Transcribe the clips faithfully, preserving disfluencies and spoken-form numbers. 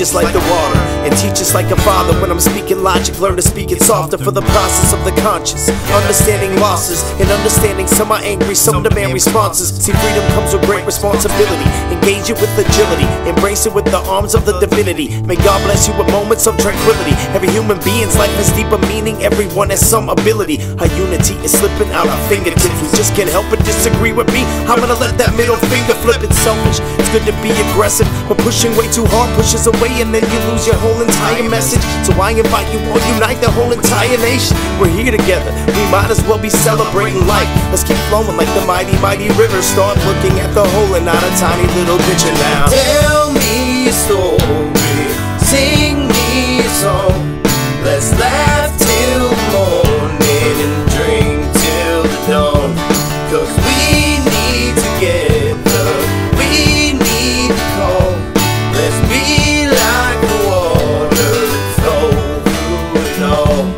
us like the water and teach us like a father. When I'm speaking logic, learn to speak it softer for the process of the conscious. Understanding losses and understanding some are angry, some demand responses. See, freedom comes with great responsibility. Engage it with agility, embrace it with the arms of the divinity. May God bless you with moments of tranquility. Every human being's life has deeper meaning, everyone has some ability. Our unity is slipping out our fingertips. We just can't help but disagree with me. I'm gonna let that middle finger flip. It's selfish, it's good to be aggressive, but pushing way too hard pushes away, and then you lose your whole entire message. So I invite you all, unite the whole entire nation. We're here together, we might as well be celebrating life. Let's keep flowing like the mighty, mighty river. Start looking at the whole and not a tiny little picture now. Tell me a story, sing me a song. Let's laugh till morning and drink till the dawn. Cause we need together, we need to call. Let's be like the water that flow through it all.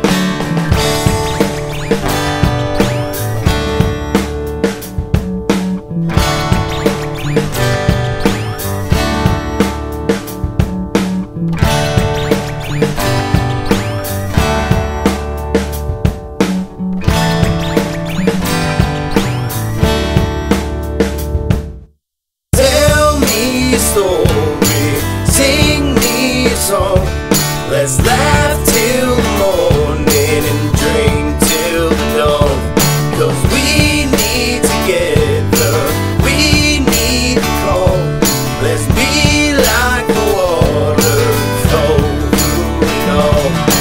Story, sing me a song. Let's laugh till the morning and drink till the dawn. Cause we need together, we need to call. Let's be like the water, flow through it all.